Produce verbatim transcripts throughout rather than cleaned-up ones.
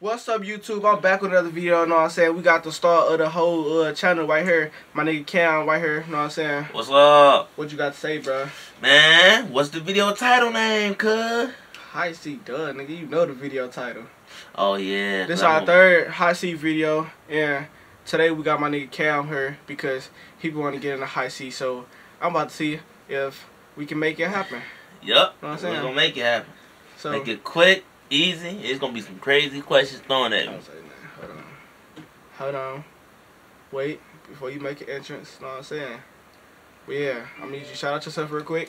What's up, YouTube? I'm back with another video, you know what I'm saying? We got the start of the whole uh, channel right here. My nigga Cam right here, you know what I'm saying? What's up? What you got to say, bro? Man, what's the video title name, cuz? High Seat, duh, nigga. You know the video title. Oh, yeah. This is our third High Seat video, and today we got my nigga Cam here because he want to get in the high seat, so I'm about to see if we can make it happen. Yup. You know what I'm saying? We're going to make it happen. So, make it quick, easy. It's going to be some crazy questions thrown at me. Hold on. Hold on. Wait, before you make an entrance, you know what I'm saying? But yeah, I need you to shout out yourself real quick.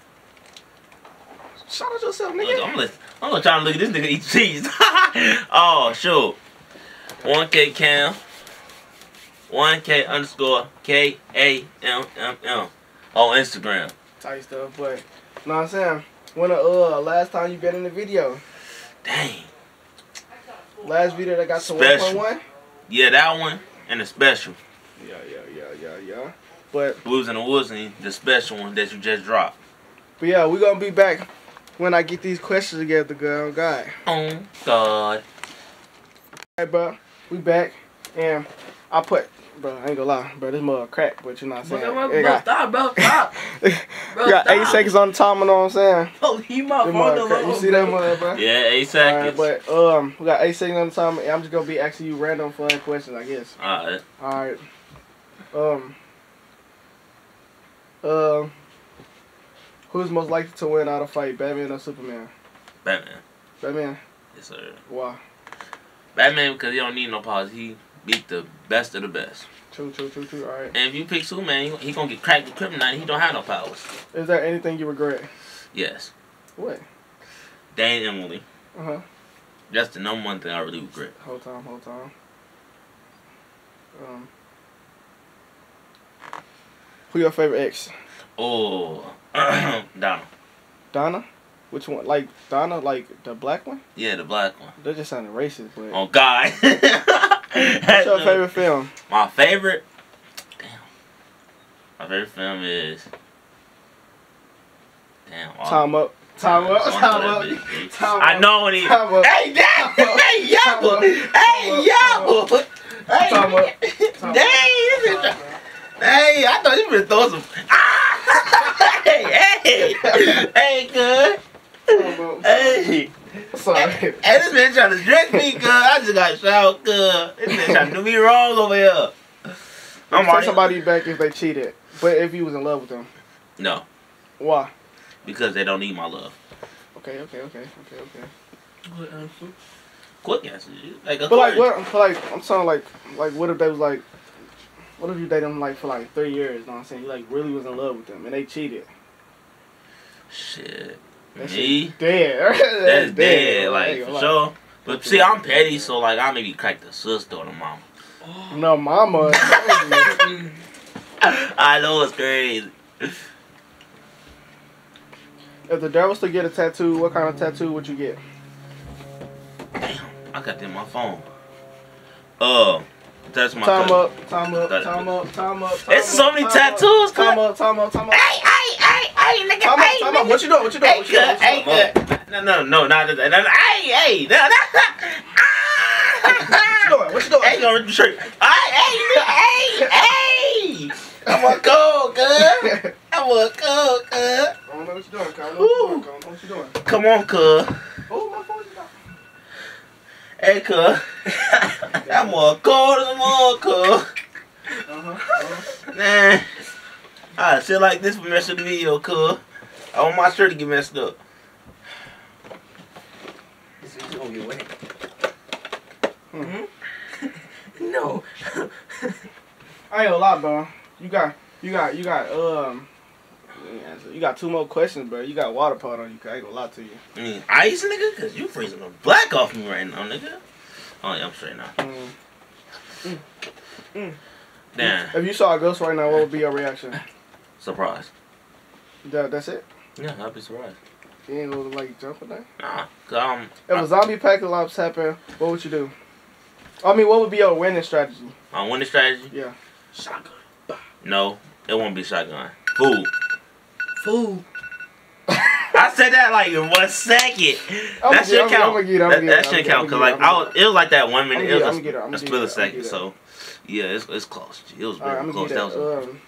Shout out yourself, nigga. Look, I'm gonna, I'm gonna try to look at this nigga eat cheese. Oh, sure. one K Cam. one K underscore K A M M M on Instagram. Tight stuff, but, you know what I'm saying? When the uh, last time you been in the video? Dang. Last video that got to one point one? Yeah, that one and the special. Yeah, yeah, yeah, yeah, yeah. But Blues in the Woods and the special one that you just dropped. But yeah, we're gonna be back when I get these questions together, girl. Oh God. Oh God. Alright, bro. We back, and I put, bro. I ain't gonna lie, bro. This mother crack, but you know what I'm saying. Bro, bro, bro, stop, bro, stop. Bro, we got stop. eight seconds on the timer, you know what I'm saying? Oh, he my This phone mother crack. alone, You see that mother, bro? Yeah, eight Alright, seconds. but um, we got eight seconds on the timer, and I'm just gonna be asking you random fun questions, I guess. Alright. Alright. Um. Um. Who's most likely to win out of fight, Batman or Superman? Batman. Batman. Yes, sir. Why? Batman because he don't need no powers. He beat the best of the best. True, true, true, true. Alright. And if you pick Superman, he, he gonna get cracked with kryptonite and he don't have no powers. Is there anything you regret? Yes. What? Dane and Emily. Uh huh. That's the number one thing I really regret. Whole time, whole time. Um. Who your favorite ex? Oh, Donna. Donna? Which one? Like Donna, like the black one? Yeah, the black one. That just sounded racist, but. Oh God. What's your favorite film? My favorite. Damn. My favorite film is. Damn. all- Time up. Time up. all Time that up. bitch, bitch. Time I up. know when he. Time up. Hey, damn. Hey, yo. Hey, yo. Hey, Time up. Time up. dang. this bitch- Hey, I thought you were throwing some. Ah! Hey, hey, hey, good. Time up. Hey, Sorry. hey, this man trying to dress me, good. I just got shot, good. This man trying to do me wrong over here. I'm Take already- somebody back if they cheated, but if you was in love with them. No, Why? because they don't need my love. Okay, okay, okay, okay, okay. Good answer. Quick answer, like a But like, courage. what? Like, I'm saying, like, like, what if they was like, what if you dated them like for like three years? You know what I'm saying? You like really was in love with them and they cheated. Shit, That me. shit dead. That's dead, I like ain't for gonna lie. sure. But see, I'm petty, so like I maybe crack the sister or the mama. No, mama. I know it's crazy. If the devil was to get a tattoo, what kind of tattoo would you get? Damn, I got that in my phone. Uh, that's my Time cousin. up, time up, That- time up, time up. It's so many tattoos, Time cuz. up, time up, time up. Hey, hey, hey, hey, nigga, Time hey, up, time up. nigga. What you doing? What you doing? Hey, What you doing? good, What you hey, doing? good. No, no, no, not that. No, no, hey, hey, no, no. What you doing? What you doing? Hey, gonna rip the shirt. Hey, hey, hey, hey. I'm a cold, cuz. I'm a cold, cuz. I don't know what you doing, cuz. I don't know what you doing, cuz. I don't know what you doing. Come on, cuz. Oh, my phone is down. Hey, cuz. I'm more cold than more, cuz. Uh-huh. uh-huh. Nah. I sit like this for the rest of the video, cuz. I want my shirt to get messed up. This is gonna get wet. Hmm. No. I ain't gonna lie, bro. You got, you got, you got, um, you got two more questions, bro. You got water pot on you, cuz I ain't gonna lie to you. I mean, ice, nigga? Because you freezing the black off me right now, nigga. Oh, yeah, I'm straight now. Mm. Mm. Mm. Damn. If you saw a ghost right now, what would be your reaction? Surprise. That, that's it? Yeah, I'd be surprised. You ain't gonna, like, jump with that? Nah, cause um, If a zombie apocalypse happened, what would you do? I mean, what would be your winning strategy? my winning strategy? Yeah. Shotgun. No, it won't be shotgun. Food. Food. I said that like in one second. I'm That should count. I'm get, I'm that get, that I'm should get, count because like I was, it was like that one minute. I'm It was get, a, I'm get, I'm a get, split I'm second. get So yeah, it's it's close. It was All right, very I'm close. gonna That get was. that. Um,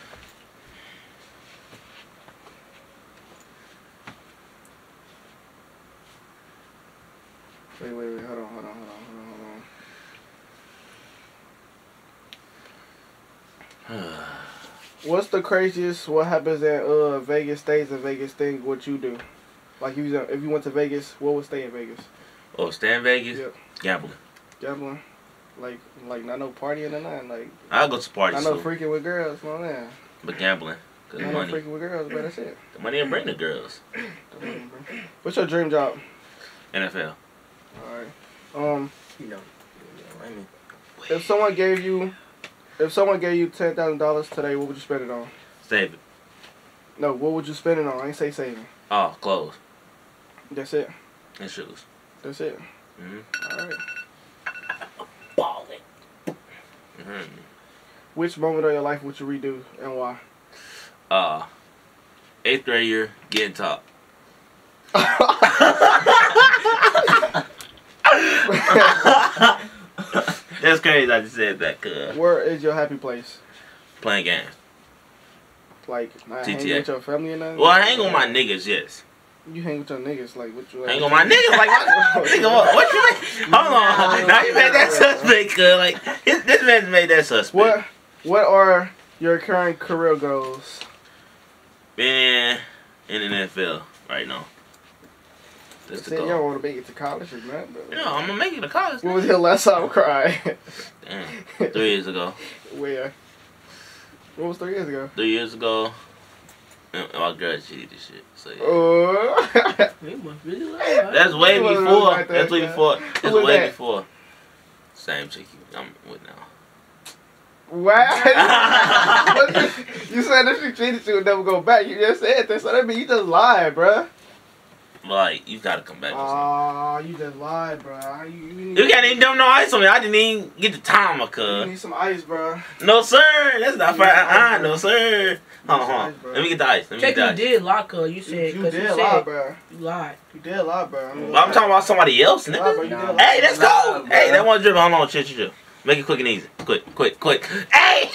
wait, wait, wait. Hold on, hold on, hold on, hold on, hold on. What's the craziest? What happens at uh Vegas stays in Vegas thing? What you do? Like if you if you went to Vegas, what would stay in Vegas? Oh, stay in Vegas. Yep. Gambling. Gambling. Like like not no partying or nothing. Like I'll go to parties. not no too, freaking with girls, no man. but gambling. Cause Not no money. freaking with girls, but that's it. The money will bring the girls. What's your dream job? N F L. Alright. Um, You know. I mean, if someone gave you, if someone gave you ten thousand dollars today, what would you spend it on? Save it. No, what would you spend it on? I ain't say saving. Oh, clothes That's it. and shoes. That's it. Mm-hmm. Alright. balling. Mm-hmm. Which moment of your life would you redo and why? Uh, eighth grade year, getting top. That's crazy. I just said that. Cause Where is your happy place? playing games. Like, not G T A. hanging with your family and nothing? Well, I hang with my niggas, yes. You hang with your niggas, like, what you... Hang with my niggas, like, what, nigga, what, what you mean? Hold on. Now you made that suspect, cuz, like, this, this man's made that suspect. What, what are your current career goals? Man, in the N F L right now. That's That's the it, goal. you don't want to make it to college or nothing, but... No, I'm gonna make it to college. When was your last time cry? Damn. Three years ago. Where? What was three years ago? Three years ago, and my girl cheated this shit. So yeah. Oh. He must really love her. That's way Who was it before. like that, That's way man? before. Who That's was way that? before. Same chick I'm with now. What? What you, you said if she cheated, she would never go back. You just said that, so that means you just lied, bruh. Like, you gotta come back. with something. Aw, you just lied, bruh. You, you, need, You can't even dump no ice on me. I didn't even get the timer, you cuz. need some ice, bruh. No, sir. That's not You fair. need some ice, Uh-uh. bro. No, sir. Hold on, You need some hold on. ice, bro. Let me get the ice. Let me Check get you the ice. did lock her. You You, said, you because you did lie, said bruh. you lied. You did lie, bruh. I mean, I'm talking about somebody else, Lie, bruh. nigga. You did Nah. lie. Hey, let's go. Nah, Hey, bro. that one dribble. Hold on. Chill, chill, chill. Make it quick and easy. Quick, quick, quick. Hey!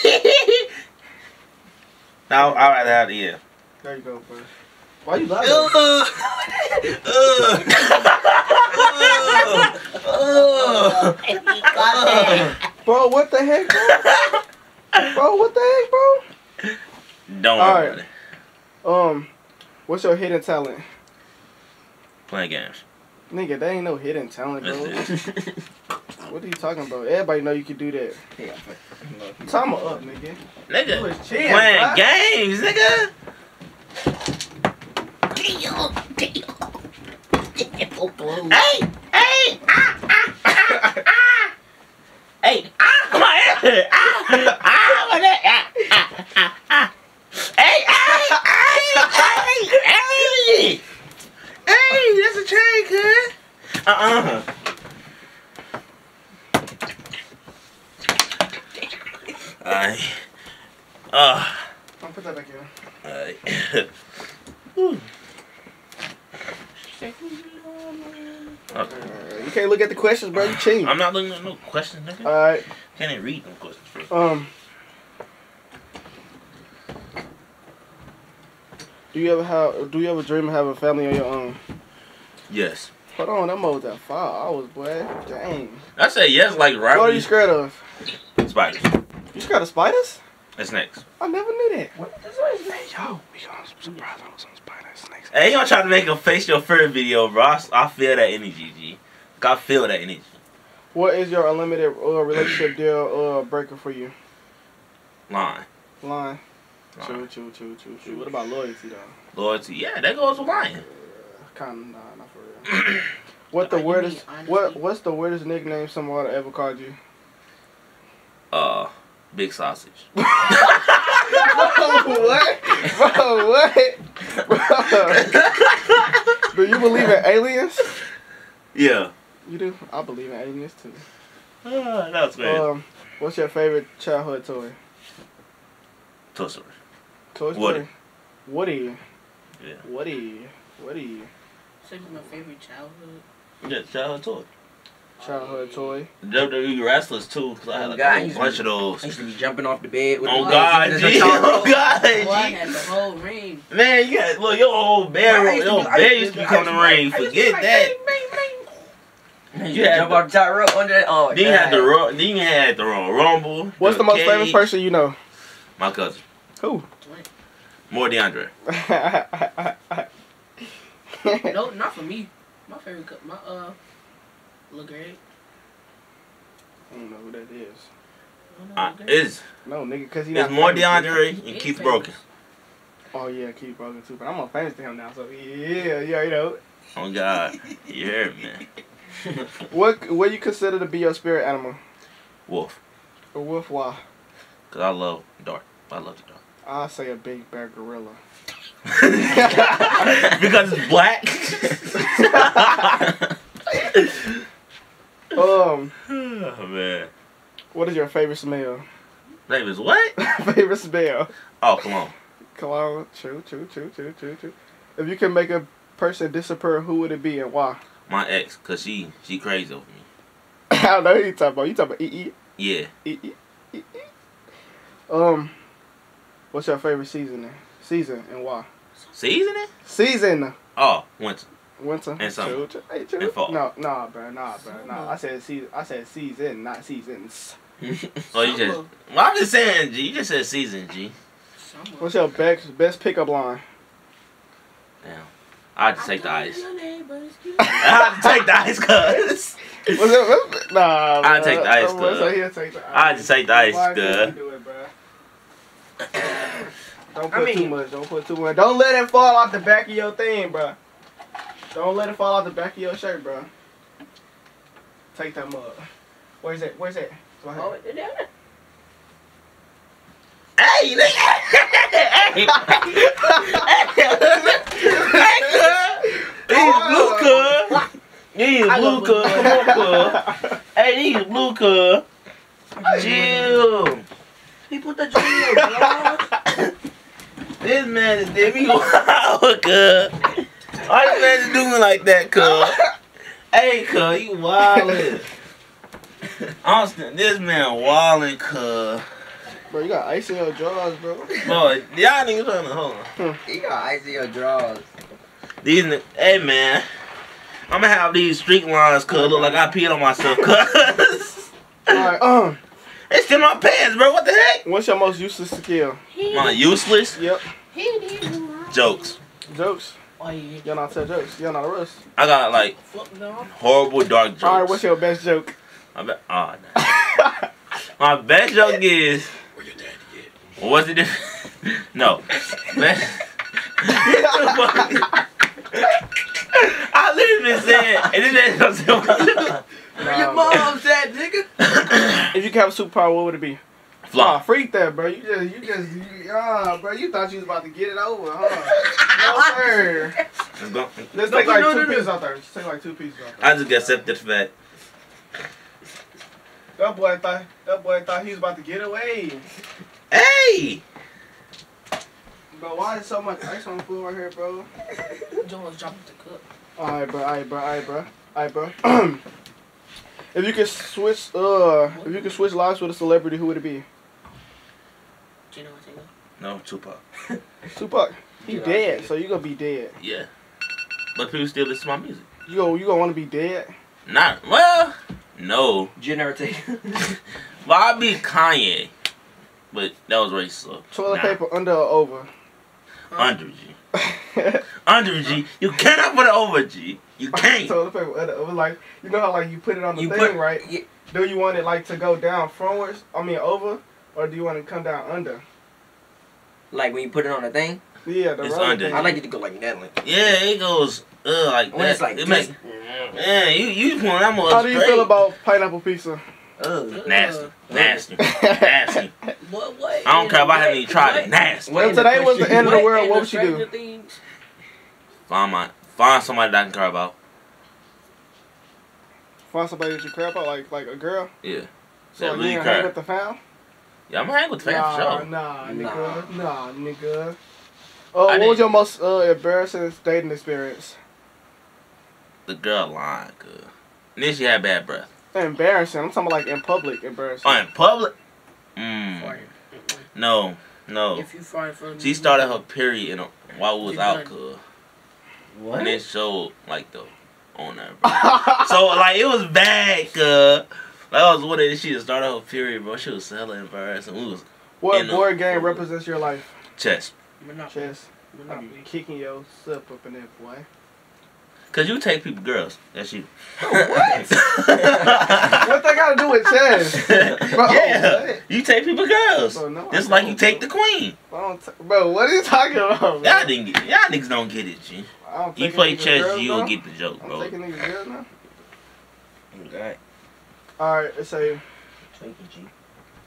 Now, I'd rather have the, yeah. There you go, bruh. Why you lying? Uh, uh, uh, Bro, what the heck, bro? Bro, what the heck, bro? Don't All worry right. about it. Um, what's your hidden talent? Playing games. Nigga, that ain't no hidden talent, bro. That's it. What are you talking about? Everybody know you can do that. Time up, nigga. Nigga, You was playing cheating, bruh. games, nigga. Hey, hey, ah, ah, ah, ah. Hey, ah, my head. Ah, ah, my head. Ah, ah, ah, ah. Hey, hey, hey, hey, hey. Hey, that's a train, cuz. Uh-uh. Alright. Uh, I'll put that back in. alright. Whew. Okay. Uh, you can't look at the questions, bro. You cheating. I'm not looking at no questions, nigga. Alright. Can't even read them questions first. Um. Do you ever have? Do you ever dream of having a family on your own? Yes. Hold on, that mode's at five hours, boy. Dang. I say yes, like right. What are you scared of? Spiders. You scared of spiders? And snakes. I never knew that. What? That's what his name. Yo, we gonna surprise on some spiders, snakes. Hey, you gonna try to make a face your fur video, bro? I, I feel that energy, G. I feel that energy. What is your unlimited uh, relationship deal uh, breaker for you? Line. Line. Line. True, true, true, true, true. What about loyalty though? Loyalty. Yeah, that goes with lying. Kind of, nah, not for real. What the Like, you weirdest? mean What honesty? What's the weirdest nickname someone ever called you? Uh, big sausage. Bro, what? Bro, what? Bro. Do you believe in aliens? Yeah. You do? I believe in aliens too. Uh, that was great. Um, what's your favorite childhood toy? Toy Story. Toy Story. Woody. Woody. Yeah. Woody. What are you? Say my favorite childhood. Yeah, childhood toy. Childhood toy. W W E wrestlers too, cause I had like God, I a used bunch to- of those. I used to be jumping off the bed with Oh the God, legs. G. Oh God, Boy, I G. had the whole ring. Man, you got look your whole bear, I used to your do- I bear used used to to do- become I the used to ring. like- I used to Forget like, that. bang, bang, bang. You You had jump the- off the top rope under that. Oh, Then you had the God. ru- then you had the Royal Rumble. What's the most cage. famous person you know? My cousin, Who? more DeAndre. No, not for me. My favorite, co- my uh, Lil Greg. I don't know who that is. I don't know Uh, Lil Greg. it's No, nigga, cause he it's not more famous, nigga. DeAndre and He is Keith famous. Broken. Oh yeah, Keith Broken too. But I'm more famous than him now, so yeah, yeah, you know. Oh God, you heard me, man. What what you consider to be your spirit animal? Wolf, A wolf? Why? cause I love dark. I love the dark. I say a big bear gorilla. Because it's black. Um, Oh man. what is your favorite smell? Name is what? Favorite smell? Oh come on. Cologne. True, true, true, true, true, true. If you can make a person disappear, who would it be and why? My ex, cause she she crazy over me. I don't know who you talking about. You talking about E E? Yeah. E E? E E? Um, what's your favorite season? Season and why? Seasoning? Season. Oh, winter. Winter. And summer. True, true. Hey, true. And fall. No, nah, bro, nah, bro, nah. I said season. I said season, not seasons. Oh, you just. Summer. Well, I'm just saying, G. You just said season, G. Summer. What's your best best pickup line? Damn. I had to take the ice. Your name, but it's cute. I had to take the ice, cuz. What's it? What's, nah, I'll bro. take the ice, I'm gonna cuz. say he'll take the ice. I had to take the ice, Why couldn't cuz. you do it, bro? Don't I put mean- too much. Don't put too much. Don't let it fall off the back of your thing, bro. Don't let it fall off the back of your shirt, bro. Take that mug. Where's it? Where's it? It's right Oh, here. it there. Hey, nigga. Hey. Hey, cuz. These blue, cuz. These I blue, love cuz. Come on, cuz. Hey, these blue, cuz. Chill. He put the joint in your blood. This man is did me wild, cuz. Why this man is doing like that, cuz? Hey, cuz, you wildin'. Austin, this man wildin', cuz. Bro, you got ice in your drawers, bro. Bro, y'all niggas trying to hold on. You got ice in your drawers. These, ni- hey man, I'm gonna have these street lines, cuz look like I peed on myself, cuz. Alright, um, It's in my pants, bro. What the heck? what's your most useless skill? My useless Yep. He did. jokes. Jokes. Oh yeah. Y'all not tell jokes. Y'all not roast. I got like Fuck no. horrible dark jokes. Alright, what's your best joke? I bet. Oh, no. My best joke is. Where your daddy get? What's the difference? No. Best. I literally been saying, and this man gonna say, Where your mom's at, nigga? If you could have a superpower, what would it be? Nah, Fly. freak that, bro. You just, you just, you, ah, bro. You thought you was about to get it over, huh? No, sir. Let's go. Let's No, take no, like no, two no, no. pieces out there. Just take like two pieces out there. I just got accepted the fact. That boy thought, that boy thought he was about to get away. Hey! Bro, why is so much ice on the floor right here, bro? Joe was dropping the cup. Alright, bro. Alright, bro. Alright, bro. Alright, bro. If you could switch, uh, if you could switch lives with a celebrity, who would it be? Gino Ortega. No, Tupac. Tupac. He Yeah, dead, yeah. so you gonna be dead. Yeah. But people still listen to my music. You go, you gonna want to be dead? Not, well, no. Jenna Ortega. But I'd be Kanye. But that was racist. So Toilet nah. paper under or over? Under G. Under G. You cannot put it over G. You can't. Toilet paper under over, like you know how like you put it on the You thing, put- right? Yeah. Do you want it like to go down frontwards? I mean over, or do you want it to come down under? Like when you put it on the thing, Yeah, the It's roller under. thing. I like it to go like that. Like, Yeah, it goes uh like when that. it's like it this. makes, man, you you pulling that much How do you straight. feel about pineapple pizza? Ugh. Nasty, nasty, nasty. What? What? I don't care if I haven't even tried it. Nasty. What? If today was the end of the world, in what the would you do? Stranger Things? Find my find somebody that I can care about. Find somebody that you care about, like like a girl. Yeah. So That like, really you ain't hang care. with the fam? Yeah, I'm gonna hang with the fam nah, for sure. nah, nigga, nah, nigga. Uh, I what was didn't- your most uh, embarrassing dating experience? The girl lying, good. And then she had bad breath. Embarrassing. I'm talking about like in public embarrassing. Oh, in public? Mm. Fart. No, no. If you fart from She started her period in a, while we was She out, done. cuz. What? And it showed, like, the on there, bro. So, like, it was bad, cuz. Like, I was with her, she had started her period, bro. She was hella embarrassing. We was What in a- board game represents your life? chess. Monopoly. Chess. I be Monopoly. kicking your slip up in there, boy. Cause you take people girls. That's you. What? what they gotta do with chess? Bro, Yeah. what? You take people girls. Bro, no, Just I like don't, you take bro. the queen. I don't t- bro, what are you talking about, bro? Y'all didn't get, y'all niggas don't get it, G. I don't You take play niggas chess, girls you'll now. get the joke, I'm bro. taking niggas girls now. Okay. Alright, let's say, Thank you, G.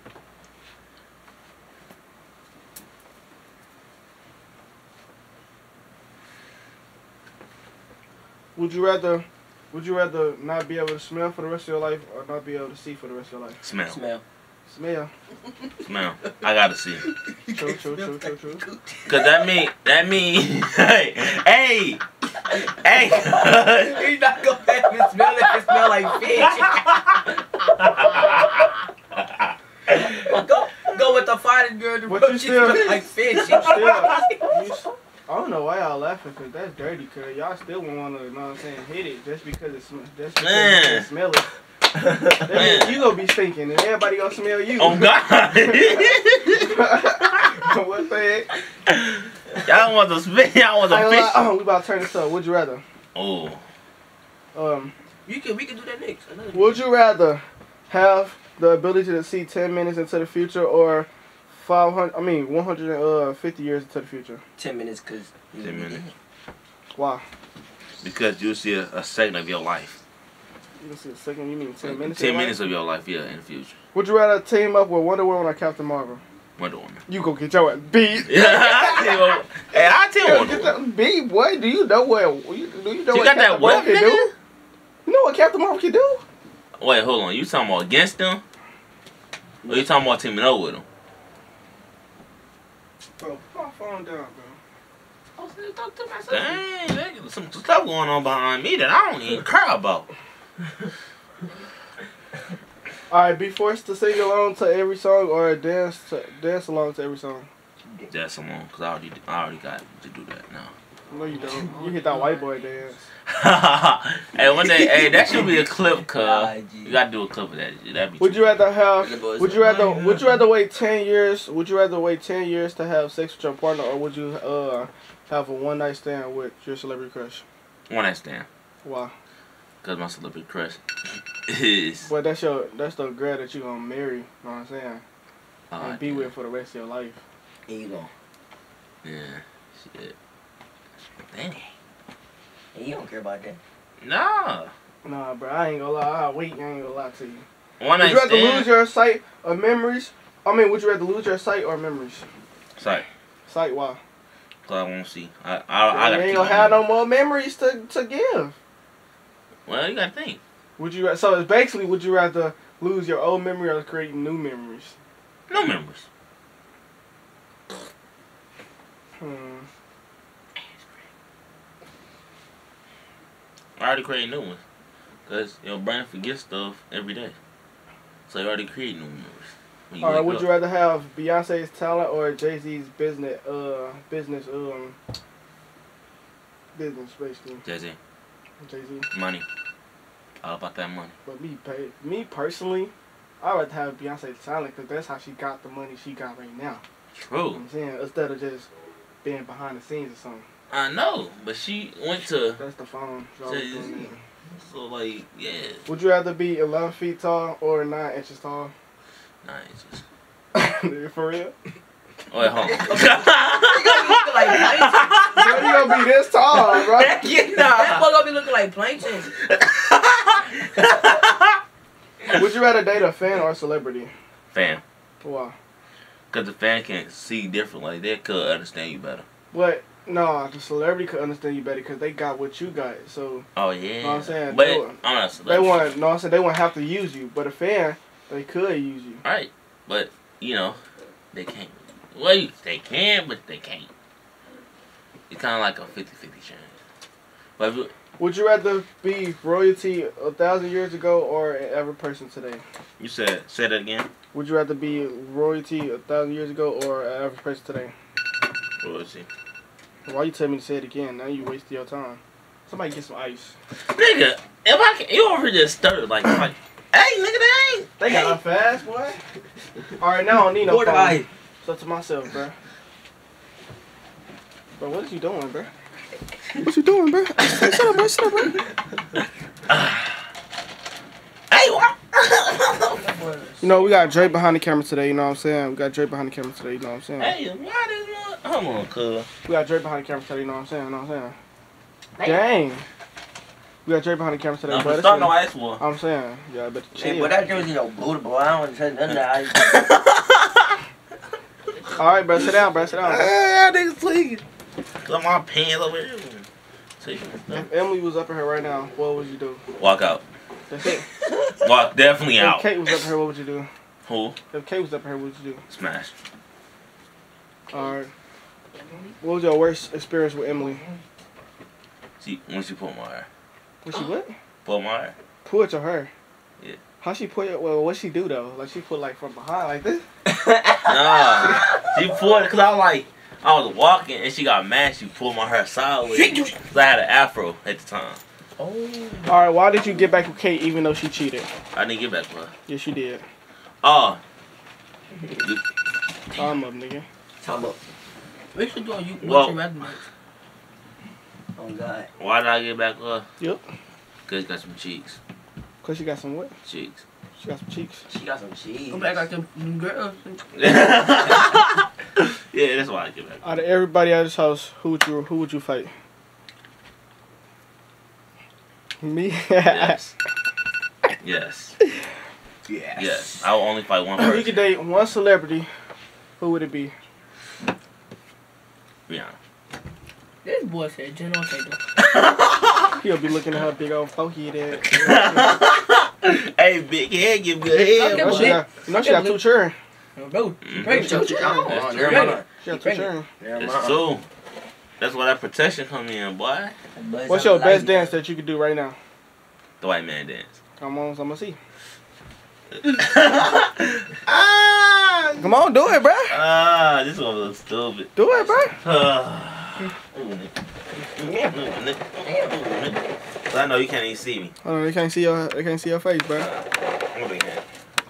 would you rather, would you rather not be able to smell for the rest of your life or not be able to see for the rest of your life? Smell. Smell. Smell. Smell. I gotta see. True, true, true, true, true. Cause that mean, that mean, hey, hey, hey. He's not gonna have it smell if it smell like fish. go, go with the fighting girl. But Bro, you she still- smell like fish. Still, you s- I don't know why y'all laughing, cause that's dirty. Cause y'all still wanna, you know what I'm saying, hit it just because it's sm- just because Man. you can smell it. That means Man. you gonna be stinking, and everybody gonna smell you. Oh God. What the heck? Y'all want to spit? Y'all want I to ain't gonna lie, fish? oh, we about to turn this up. Would you rather? Oh, Um, You can. We can do that next. Another would you rather have the ability to see ten minutes into the future or five hundred? I mean, one hundred fifty years into the future? Ten minutes, cause. ten minutes. Why? Because you see a, a second of your life. You can see a second. You mean ten minutes? Ten in minutes life? of your life, yeah, in the future. Would you rather team up with Wonder Woman or Captain Marvel? Wonder Woman. You go get your ass beat. Yeah, I tell you what. Hey, I tell you Yo, Wonder get Woman. that beat, boy. Do you know what? You, do you know She what got Captain that Marvel whip, can nigga? do? You know what Captain Marvel can do? Wait, hold on. You talking about against them? Or you talking about teaming up with them? Bro, put my phone down, bro. I was gonna talk to myself. Dang, nigga, some stuff going on behind me that I don't even care about. All right, be forced to sing along to every song or dance to, dance along to every song. That's someone, because I already, I already got to do that now. No, you don't. You hit that white boy dance. Hey, one day, hey, that should be a clip, cuz. Nah, G. You gotta do a clip of that. That'd be Would you rather have? The boys Would you like, rather? "Oh, Would you yeah." rather wait ten years? Would you rather wait ten years to have sex with your partner, or would you uh have a one night stand with your celebrity crush? one night stand? Why? Because my celebrity crush is. Well, that's your that's the girl that you gonna marry. You know what I'm saying? Oh, And be damn. with for the rest of your life. Here you go. Yeah, shit. Dang. And you don't care about that. Nah. Nah, bro, I ain't gonna lie. I'll wait. I ain't gonna lie to you. One Would night you rather stand. lose your sight or memories? I mean, would you rather lose your sight or memories? Sorry. Sight, why? Cause I won't see. I, I, I you gotta ain't keep gonna my have no memory. more memories to, to give. Well, you gotta think. Would you? ra- So it's basically, would you rather lose your old memory or create new memories? No memories. Hmm. I already created new ones. Cause your brain forgets stuff every day. So you already create new memories. When All right. wake Would up. you rather have Beyonce's talent or Jay Z's business? Uh, business. Um. Business, basically. Jay-Z, Jay Z. money. All about that money. But me, pay, me personally, I'd rather have Beyonce's talent because that's how she got the money she got right now. You know what True. I'm saying? Instead of just being behind the scenes or something. I know, but she went to. That's the phone. She always Jay-Z. doing that. So like, yeah. Would you rather be eleven feet tall or nine inches tall? Nah, it's just. Nigga, for real? Oh, wait, hold on. You gonna look like plankton. Bro, you gonna be this tall, bro? Yeah, That nah. boy gonna be looking like plankton. Would you rather date a fan or a celebrity? Fan. Why? Because the fan can see differently. They could understand you better. But no, the celebrity could understand you better because they got what you got. So Oh, yeah. Know what I'm saying? But They it, were- I'm not a they celebrity. want, know what I'm saying? They won't have to use you. But a fan, they could use you. Right. But, you know, they can't. Well, you- they can, but they can't. It's kind of like a fifty fifty chance. But if you, Would you rather be royalty a thousand years ago or an average person today? you said, say that again. Would you rather be royalty a thousand years ago or an average person today? What was he? Why you tell me to say it again? Now you wasted your time. Somebody get some ice. Nigga, if I can, you over here just stirred like, like, hey, nigga, they ain't. They got hey. fast, boy. All right, now I don't need no Pour the phone. ice. So to myself, bro. Bro, what is you doing, bro? What you doing, bro? Shut up, bro. Shut up, bro. Hey, what? You know, we got Drake behind the camera today, you know what I'm saying? We got Drake behind the camera today, you know what I'm saying? Hey, why this one? Hold on, cuz. We got Drake behind the camera today, you know what I'm saying? You know what I'm saying? Dang. We got Drake behind the camera today, No, bro. for start no ice war. I'm saying, yeah, I better chill. Hey, but that jersey no booty, boy. I don't want to say nothing to that. All right, bro, sit down, bro, sit down. Bro. Ah, niggas tweaking. Got my pants over here. If Emily was up in here right now, what would you do? Walk out. That's it. Walk definitely If out. Kate was up in here, what would you do? Who? If Kate was up in here, what would you do? Smash. All right. What was your worst experience with Emily? She when she pulled my hair. Was she what? Pulled my hair. Pull it to her. Yeah. How she put it? Well, what she do though? Like she put like from behind like this? Nah. She pulled it cause I was like I was walking and she got mad. She pulled my hair sideways. Cause I had an afro at the time. Oh. All right. Why did you get back with Kate even though she cheated? I didn't get back with her. Yes, you did. Oh. Time up, nigga. Time up. What you doing? You what's Well- your resume? Oh, God. Why did I get back with her? Yep. Cause she got some cheeks. Cause she got some what? Cheeks. She got some cheeks. She got some cheese. Come back like them them girls. Yeah, that's why I get back. Out of everybody at this house, who would you who would you fight? Me. Yes. Yes. Yes. Yes. I will only fight one You person. could date one celebrity. Who would it be? Rihanna. This boy said General Taylor. He'll be looking at her big old pokey head. Hey, big head, give good head. Okay, You know well, she got, you know she got two children. Bro, Mhm. pregnant. That's true. That's Never true. mind. She got two Pregnant. children. Never It's mind. true. That's where that protection come in, boy. What's your best dance that you could do right now? The white man dance. Come on, I'm gonna see. ah, Come on, do it, bro. ah, this one looks stupid. Do it, bro. Ah. Ooh, nigga. Ooh, nigga. Ooh, nigga. 'Cause I know you can't even see me. Hold on, they can't see your they can't see your face, bro. I'm a big hand.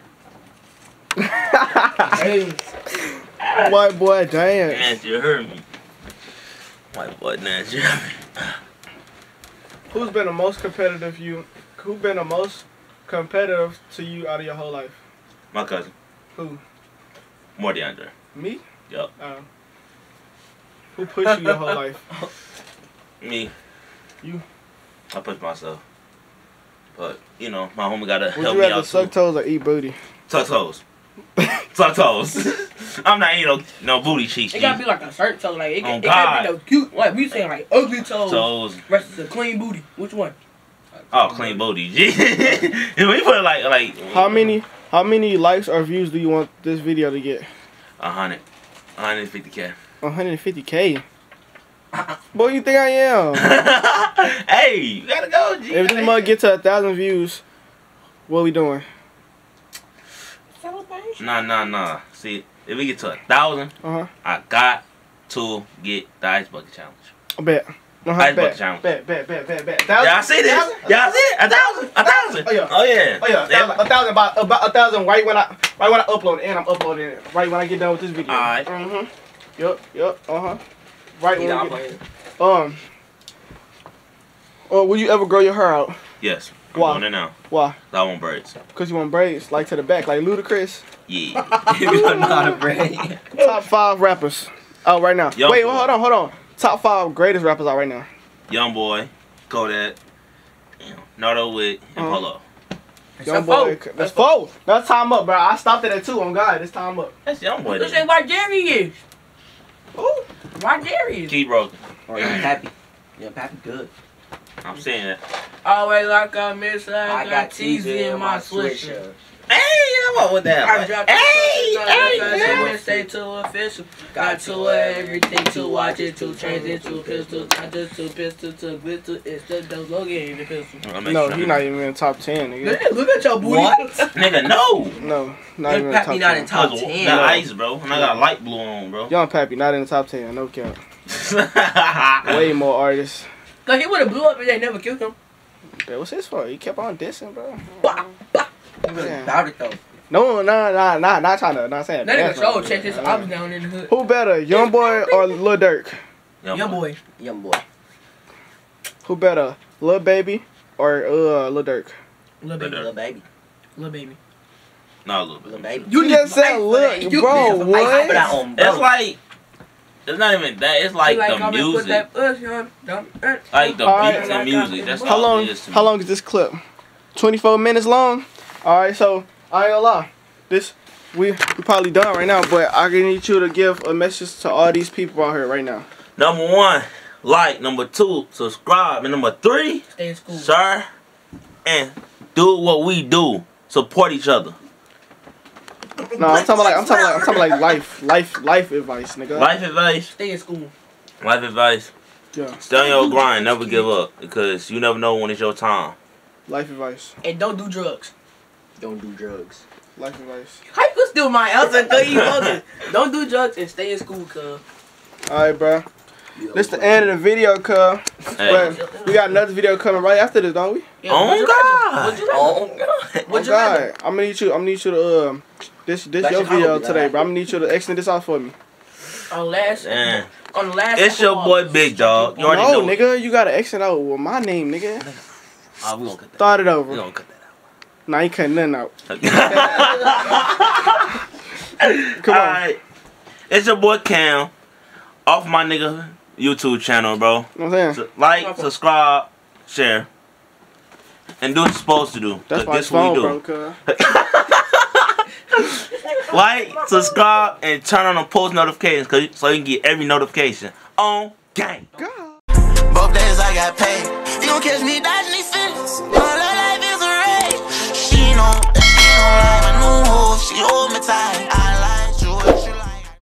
Hey, White boy, damn. Man, you heard me. White boy, dance, you heard me. Who's been the most competitive you? Who been the most competitive to you out of your whole life? My cousin. Who? More DeAndre. Me? Yup. Uh, who pushed you your whole life? Me. You. I push myself. But, you know, my homie gotta Would help you me rather out suck too. toes or eat booty? Tuck toes. Tuck toes. I'm not eating no, no booty cheeks. it gotta be like a certain toe. Like it, Oh, it can't be God. no cute. Like we saying like ugly toes Toes. versus a clean booty. Which one? Oh, clean booty. When you put it like, like. How many how many likes or views do you want this video to get? A hundred. one hundred fifty K. one hundred fifty K. Boy, you think I am? Hey, you gotta go, G. If this mug get to a thousand views, what we doing? Celebration. Nah, nah, nah. See, if we get to a thousand, Uh huh. I got to get the ice bucket challenge. I bet. Uh-huh, Ice bet, bucket challenge. bet, bet, bet, bet, bet. Thousand? Y'all see this? Thousand? Y'all see it? A thousand? A thousand? Oh, yeah. Oh, yeah. Oh yeah, a thousand, a thousand about, about a thousand right when I right when I upload it, and I'm uploading it right when I get done with this video. Alright. Mhm. Yup. Yup. Uh huh. Right when Yeah, I I'm get. playing. Um. Or will you ever grow your hair out? Yes. I'm Why? doing it now. Why? I want braids. Cause you want braids like to the back, like Ludacris. Yeah. You don't know how to braid. Top five rappers out right now. Young Wait, boy. well, hold on, hold on. Top five greatest rappers out right now. Young boy, Kodak, you know, Nardo Wick, and Uh-huh. Polo. Young That's boy, four. that's four. That's time up, bro. I stopped it at two. On God, it's time up. That's young boy. This Then. ain't why Jerry is. Ooh. Why Jerry is. Key broken. Oh, yeah, Pappy. Yeah, Pappy good. I'm saying that. Always like I miss, I, I got T Z in my swisher. Hey, what with that? I dropped Hey, hey, hey, hey, stay too official. Got to everything to watch it to change it to pistol, not just to pistol to glitter. It's the those low game the pistol. No, he's not even in the top ten, nigga. Look, look at your booty. What? Nigga, no. No, not even in the Pat top me not ten. in top Cause ten. that ice, bro. And I got light blue on, bro. Young Pappy, not in the top ten, no cap. Way more artists. Cause he would have blew up if they never killed him. That was his fault. He kept on dissing, bro. Bah, bah. He was Yeah. about it though. No, nah, nah, nah, not trying to, not saying That nigga that. show check his ops down in the hood. Who better, Young Boy or Lil Durk? Young boy. Young boy. Who better, Lil Baby or uh Lil Durk? Little baby. Little baby. Little baby. No, a little Little bit. baby. You need just to said fight for look, that. You bro, need to what? fight For that on, bro. It's like, it's not even that. It's like, He the I'm gonna put music. that pussy on, dump, uh, Like the Alright. beats and music. That's How all long? it is to me. How long is this clip? twenty-four minutes long. All right, so I ain't gonna lie. This we we probably done right now, but I need you to give a message to all these people out here right now. Number one, like. Number two, subscribe. And number three, Stay in school. sir, and do what we do. Support each other. No, I'm talking like I'm talking like I'm talking like life, life, life advice, nigga. Life advice. Stay in school. Life advice. Yeah, Stay on your grind. Never give up. Because you never know when it's your time. life advice, And don't do drugs. Don't do drugs. life advice. How you gonna steal my answer? Cause you know don't do drugs and stay in school, cuz. All right, bro. This the end of the video, cuz. Hey. But we got another video coming right after this, don't we? Yeah, Oh, would you God. rather? Would you rather? Oh god. Oh Would you rather? God, I'm gonna need you. I'm gonna need you to um, this this That's your your video hobby, today, right? bro. I'm gonna need you to extend this out for me. On last, Man. on the last. It's your boy Big Dog. You already No, know. it. nigga, you gotta extend out with my name, nigga. Oh, we gonna cut that. Start it We over. gonna cut Nah, you cutting nothing out. that out. Come on. Alright. It's your boy Cam. Off my nigga YouTube channel, bro. You know what I'm saying? So, like, subscribe, share. And do what you're supposed to do. That's 'Cause my this what we phone, do. bro, cuz. Like, subscribe, and turn on the post notifications cause, so you can get every notification on gang. God. Both days I got paid. You gon' catch me dodging these feelings.